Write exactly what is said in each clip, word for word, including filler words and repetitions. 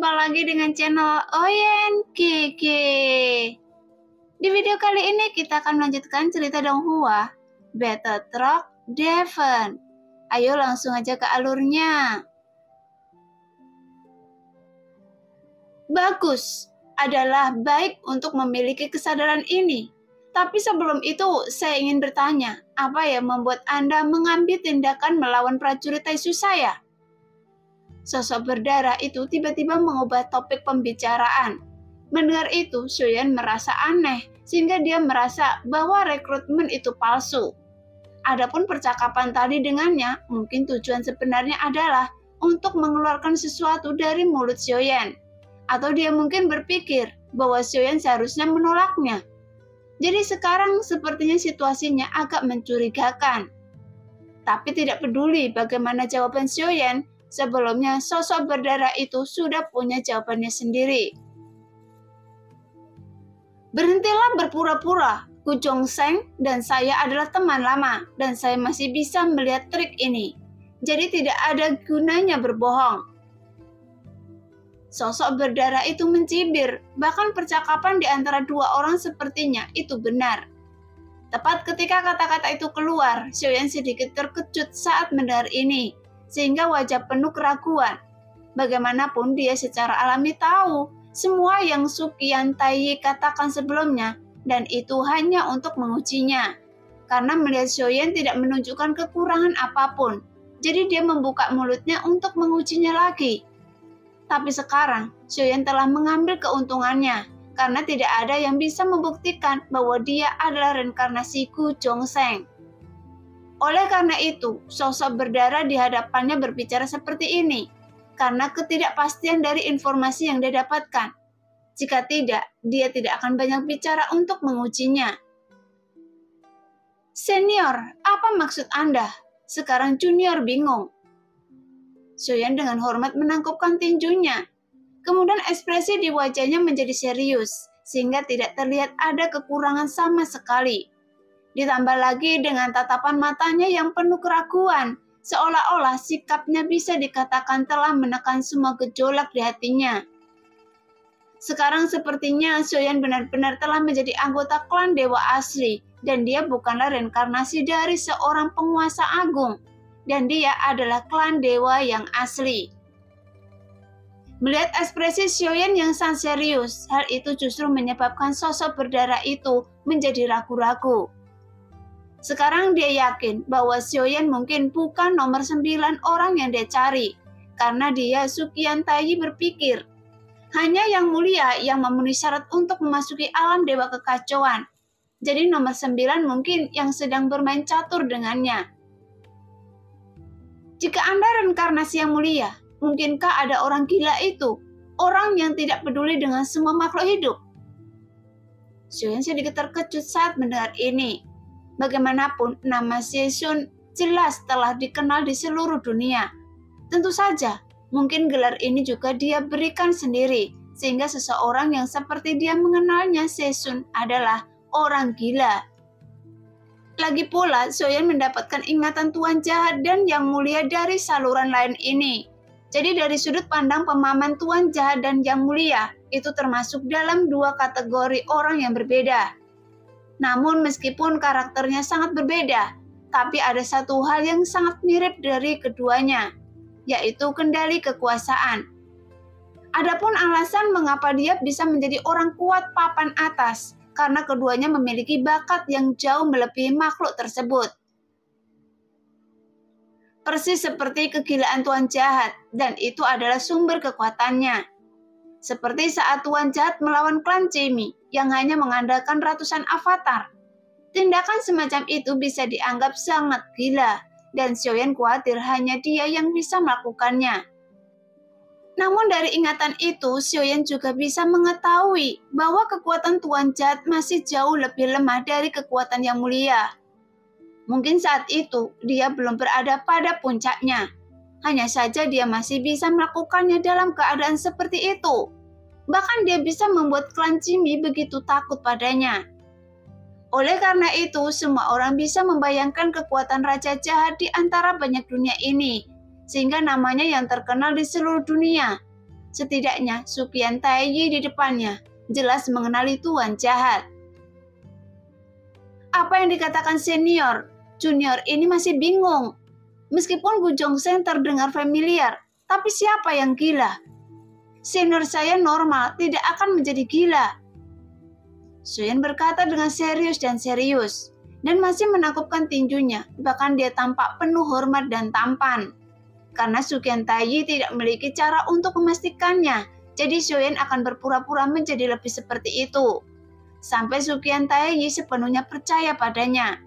jumpa lagi dengan channel Oyen Kiki. Di video kali ini kita akan melanjutkan cerita Donghua, Battle Truck Devon. Ayo langsung aja ke alurnya. Bagus, adalah baik untuk memiliki kesadaran ini. Tapi sebelum itu, saya ingin bertanya, apa yang membuat Anda mengambil tindakan melawan prajurit Taisu saya? Sosok berdarah itu tiba-tiba mengubah topik pembicaraan. Mendengar itu, Xiaoyan merasa aneh, sehingga dia merasa bahwa rekrutmen itu palsu. Adapun percakapan tadi dengannya, mungkin tujuan sebenarnya adalah untuk mengeluarkan sesuatu dari mulut Xiaoyan. Atau dia mungkin berpikir bahwa Xiaoyan seharusnya menolaknya. Jadi sekarang sepertinya situasinya agak mencurigakan. Tapi tidak peduli bagaimana jawaban Xiaoyan, sebelumnya sosok berdarah itu sudah punya jawabannya sendiri. Berhentilah berpura-pura, Gu Zhongsheng dan saya adalah teman lama dan saya masih bisa melihat trik ini. Jadi tidak ada gunanya berbohong. Sosok berdarah itu mencibir, bahkan percakapan di antara dua orang sepertinya itu benar. Tepat ketika kata-kata itu keluar, Xiaoyan sedikit terkejut saat mendengar ini, sehingga wajah penuh keraguan. Bagaimanapun dia secara alami tahu semua yang Su Qiantai katakan sebelumnya, dan itu hanya untuk mengujinya. Karena melihat Xiaoyan tidak menunjukkan kekurangan apapun, jadi dia membuka mulutnya untuk mengujinya lagi. Tapi sekarang, Xiaoyan telah mengambil keuntungannya, karena tidak ada yang bisa membuktikan bahwa dia adalah reinkarnasi Gu Zhongsheng. Oleh karena itu, sosok berdarah di hadapannya berbicara seperti ini, karena ketidakpastian dari informasi yang dia dapatkan. Jika tidak, dia tidak akan banyak bicara untuk mengujinya. Senior, apa maksud Anda? Sekarang junior bingung. Xiaoyan dengan hormat menangkupkan tinjunya. Kemudian ekspresi di wajahnya menjadi serius, sehingga tidak terlihat ada kekurangan sama sekali. Ditambah lagi dengan tatapan matanya yang penuh keraguan, seolah-olah sikapnya bisa dikatakan telah menekan semua gejolak di hatinya. Sekarang sepertinya Xiaoyan benar-benar telah menjadi anggota klan Dewa Asli, dan dia bukanlah reinkarnasi dari seorang penguasa agung, dan dia adalah klan dewa yang asli. Melihat ekspresi Xiaoyan yang sangat serius, hal itu justru menyebabkan sosok berdarah itu menjadi ragu-ragu. Sekarang dia yakin bahwa Xiaoyan mungkin bukan nomor sembilan orang yang dia cari, karena dia Su Qiantai berpikir, hanya yang mulia yang memenuhi syarat untuk memasuki alam dewa kekacauan. Jadi nomor sembilan mungkin yang sedang bermain catur dengannya. Jika Anda reinkarnasi yang mulia, mungkinkah ada orang gila itu? Orang yang tidak peduli dengan semua makhluk hidup? Xiaoyan sedikit terkejut saat mendengar ini. Bagaimanapun, nama Xie jelas telah dikenal di seluruh dunia. Tentu saja, mungkin gelar ini juga dia berikan sendiri, sehingga seseorang yang seperti dia mengenalnya Xie adalah orang gila. Lagi pula, Xiaoyan mendapatkan ingatan Tuan Jahat dan Yang Mulia dari saluran lain ini. Jadi dari sudut pandang pemahaman Tuan Jahat dan Yang Mulia, itu termasuk dalam dua kategori orang yang berbeda. Namun meskipun karakternya sangat berbeda, tapi ada satu hal yang sangat mirip dari keduanya, yaitu kendali kekuasaan. Adapun alasan mengapa dia bisa menjadi orang kuat papan atas, karena keduanya memiliki bakat yang jauh melebihi makhluk tersebut. Persis seperti kegilaan Tuan Jahat, dan itu adalah sumber kekuatannya. Seperti saat Tuan Jahat melawan klan Cemi yang hanya mengandalkan ratusan avatar. Tindakan semacam itu bisa dianggap sangat gila, dan Xiaoyan khawatir hanya dia yang bisa melakukannya. Namun dari ingatan itu, Xiaoyan juga bisa mengetahui bahwa kekuatan Tuan Jahat masih jauh lebih lemah dari kekuatan Yang Mulia. Mungkin saat itu, dia belum berada pada puncaknya. Hanya saja dia masih bisa melakukannya dalam keadaan seperti itu. Bahkan dia bisa membuat klan Cimi begitu takut padanya. Oleh karena itu, semua orang bisa membayangkan kekuatan Raja Jahat di antara banyak dunia ini, sehingga namanya yang terkenal di seluruh dunia. Setidaknya Suqian Taiyi di depannya jelas mengenali tuan jahat. Apa yang dikatakan senior, junior ini masih bingung. Meskipun Bu Zhongzheng terdengar familiar, tapi siapa yang gila? Senior saya normal, tidak akan menjadi gila. Xuyan berkata dengan serius dan serius, dan masih menakupkan tinjunya, bahkan dia tampak penuh hormat dan tampan. Karena Suqian Taiyi tidak memiliki cara untuk memastikannya, jadi Xuyan akan berpura-pura menjadi lebih seperti itu. Sampai Suqian Taiyi sepenuhnya percaya padanya.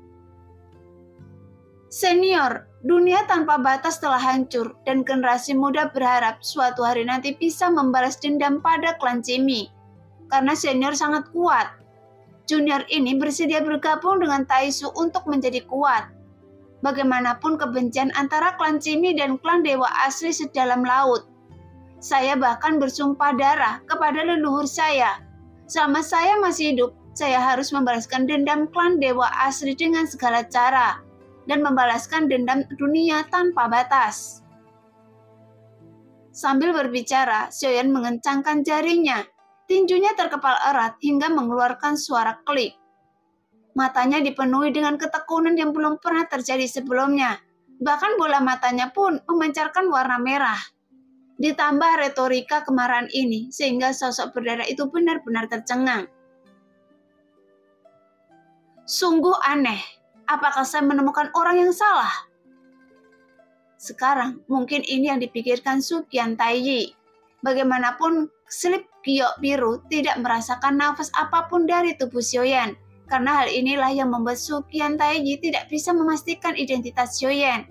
Senior, dunia tanpa batas telah hancur dan generasi muda berharap suatu hari nanti bisa membalas dendam pada klan Cimi. Karena senior sangat kuat. Junior ini bersedia bergabung dengan Taisu untuk menjadi kuat. Bagaimanapun kebencian antara klan Cimi dan klan Dewa Asli sedalam laut. Saya bahkan bersumpah darah kepada leluhur saya. Selama saya masih hidup, saya harus membalaskan dendam klan Dewa Asli dengan segala cara. Dan membalaskan dendam dunia tanpa batas. Sambil berbicara, Xuyan mengencangkan jarinya. Tinjunya terkepal erat hingga mengeluarkan suara klik. Matanya dipenuhi dengan ketekunan yang belum pernah terjadi sebelumnya. Bahkan bola matanya pun memancarkan warna merah. Ditambah retorika kemarahan ini, sehingga sosok berdarah itu benar-benar tercengang. Sungguh aneh, apakah saya menemukan orang yang salah? Sekarang, mungkin ini yang dipikirkan Suqian Taiyi. Bagaimanapun, slip giok biru tidak merasakan nafas apapun dari tubuh Xuyan. Karena hal inilah yang membuat Suqian Taiyi tidak bisa memastikan identitas Xuyan.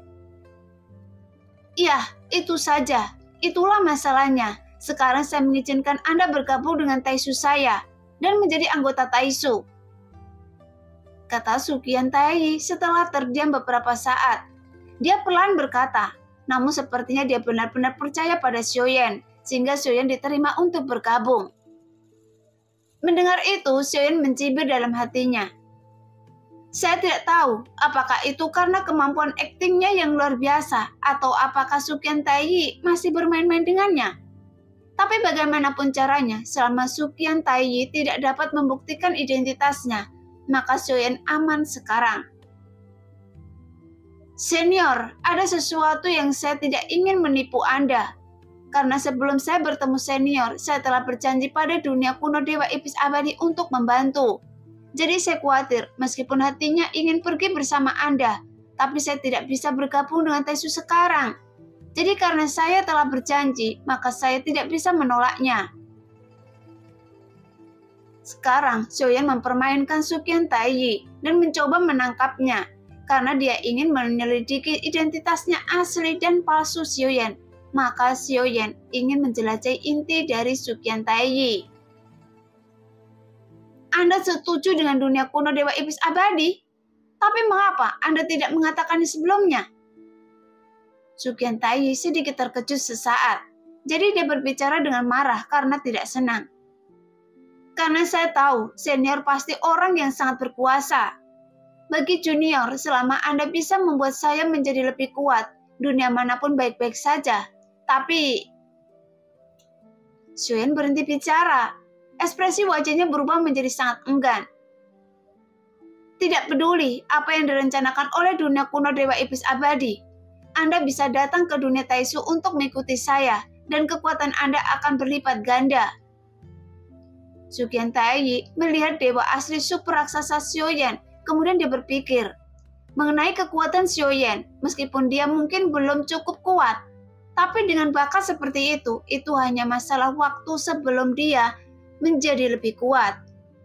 Iya, itu saja. Itulah masalahnya. Sekarang saya mengizinkan Anda bergabung dengan Taisu saya dan menjadi anggota Taisu. Kata Suqian Taiyi setelah terdiam beberapa saat. Dia pelan berkata, namun sepertinya dia benar-benar percaya pada Xuyan, sehingga Xuyan diterima untuk bergabung. Mendengar itu, Xuyan mencibir dalam hatinya. Saya tidak tahu apakah itu karena kemampuan aktingnya yang luar biasa atau apakah Suqian Taiyi masih bermain-main dengannya. Tapi bagaimanapun caranya, selama Suqian Taiyi tidak dapat membuktikan identitasnya, maka Xuyan aman sekarang. Senior, ada sesuatu yang saya tidak ingin menipu Anda. Karena sebelum saya bertemu senior, saya telah berjanji pada dunia kuno Dewa Iblis Abadi untuk membantu. Jadi saya khawatir, meskipun hatinya ingin pergi bersama Anda, tapi saya tidak bisa bergabung dengan Taisu sekarang. Jadi karena saya telah berjanji, maka saya tidak bisa menolaknya. Sekarang, Xuyan mempermainkan Suqian Taiyi dan mencoba menangkapnya, karena dia ingin menyelidiki identitasnya asli dan palsu Xuyan. Maka Xuyan ingin menjelajahi inti dari Suqian Taiyi. Anda setuju dengan dunia kuno Dewa Iblis Abadi? Tapi mengapa Anda tidak mengatakannya sebelumnya? Suqian Taiyi sedikit terkejut sesaat. Jadi dia berbicara dengan marah karena tidak senang. Karena saya tahu senior pasti orang yang sangat berkuasa. Bagi junior, selama Anda bisa membuat saya menjadi lebih kuat, dunia manapun baik-baik saja. Tapi, Xuyan berhenti bicara. Ekspresi wajahnya berubah menjadi sangat enggan. Tidak peduli apa yang direncanakan oleh dunia kuno Dewa Iblis Abadi. Anda bisa datang ke dunia Taisu untuk mengikuti saya, dan kekuatan Anda akan berlipat ganda. Suqian Taiyi melihat Dewa Asli super raksasa Xuyan, kemudian dia berpikir mengenai kekuatan Xuyan, meskipun dia mungkin belum cukup kuat. Tapi dengan bakat seperti itu, itu hanya masalah waktu sebelum dia menjadi lebih kuat.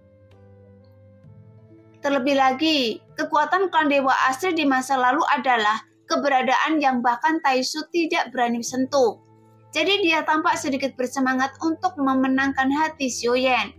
Terlebih lagi, kekuatan klan Dewa Asli di masa lalu adalah keberadaan yang bahkan Taisu tidak berani sentuh. Jadi dia tampak sedikit bersemangat untuk memenangkan hati Xuyan.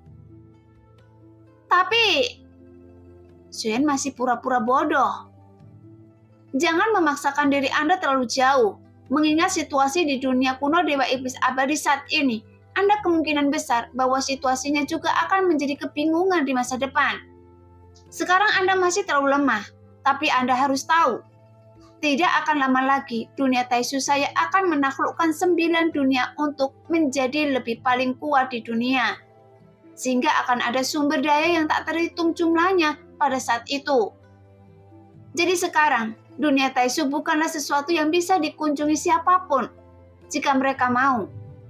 Tapi, Xuyan masih pura-pura bodoh. Jangan memaksakan diri Anda terlalu jauh. Mengingat situasi di dunia kuno Dewa Iblis Abadi saat ini, Anda kemungkinan besar bahwa situasinya juga akan menjadi kebingungan di masa depan. Sekarang Anda masih terlalu lemah, tapi Anda harus tahu, Tidak akan lama lagi, dunia Taisu saya akan menaklukkan sembilan dunia untuk menjadi lebih paling kuat di dunia. Sehingga akan ada sumber daya yang tak terhitung jumlahnya pada saat itu. Jadi sekarang, dunia Taisu bukanlah sesuatu yang bisa dikunjungi siapapun, jika mereka mau.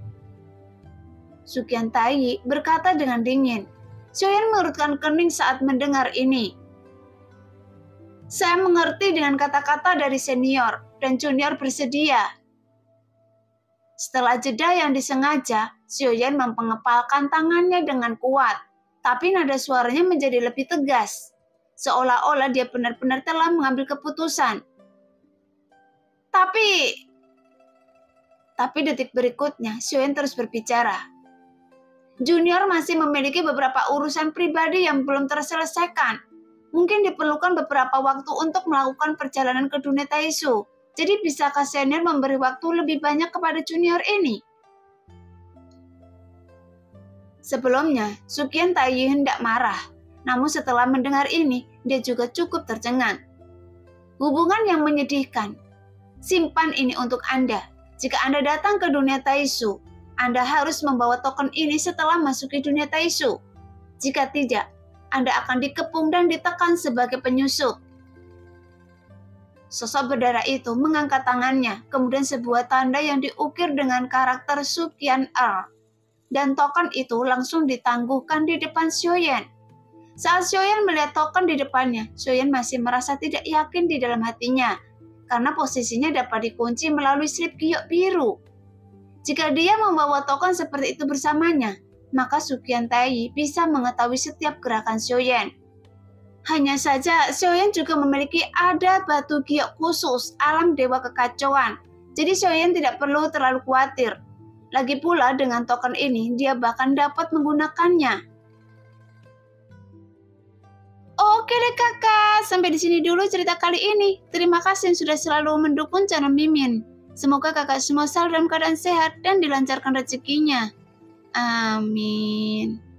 Sukian Tai berkata dengan dingin. Xiaoyan mengerutkan kening saat mendengar ini. Saya mengerti dengan kata-kata dari senior, dan junior bersedia. Setelah jeda yang disengaja, Xiaoyan mempengepalkan tangannya dengan kuat, tapi nada suaranya menjadi lebih tegas, seolah-olah dia benar-benar telah mengambil keputusan. Tapi, tapi detik berikutnya, Xiaoyan terus berbicara. Junior masih memiliki beberapa urusan pribadi yang belum terselesaikan. Mungkin diperlukan beberapa waktu untuk melakukan perjalanan ke dunia Taisu. Jadi bisakah senior memberi waktu lebih banyak kepada junior ini? Sebelumnya, Sukian Tai hendak marah. Namun setelah mendengar ini, dia juga cukup tercengang. Hubungan yang menyedihkan. Simpan ini untuk Anda. Jika Anda datang ke dunia Taisu, Anda harus membawa token ini setelah masuki dunia Taisu. Jika tidak, Anda akan dikepung dan ditekan sebagai penyusup. Sosok berdarah itu mengangkat tangannya, kemudian sebuah tanda yang diukir dengan karakter Sukian Er. Dan token itu langsung ditangguhkan di depan Xiaoyan. Saat Xiaoyan melihat token di depannya, Xiaoyan masih merasa tidak yakin di dalam hatinya, karena posisinya dapat dikunci melalui slip giok biru. Jika dia membawa token seperti itu bersamanya, maka Sukian Tai bisa mengetahui setiap gerakan Xiaoyan. Hanya saja, Xiaoyan juga memiliki adat batu giok khusus alam dewa kekacauan. Jadi Xiaoyan tidak perlu terlalu khawatir. Lagi pula dengan token ini, dia bahkan dapat menggunakannya. Oke deh kakak, sampai di sini dulu cerita kali ini. Terima kasih yang sudah selalu mendukung channel Mimin. Semoga kakak semua selalu dalam keadaan sehat dan dilancarkan rezekinya. Amin.